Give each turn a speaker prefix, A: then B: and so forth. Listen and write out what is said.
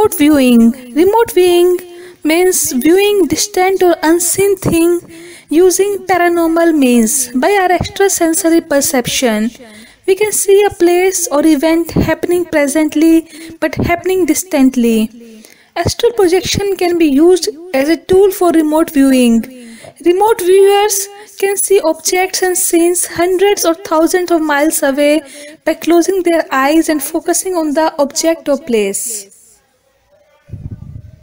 A: Remote viewing. Remote viewing means viewing distant or unseen thing using paranormal means. By our extrasensory perception, we can see a place or event happening presently but happening distantly. Astral projection can be used as a tool for remote viewing. Remote viewers can see objects and scenes hundreds or thousands of miles away by closing their eyes and focusing on the object or place.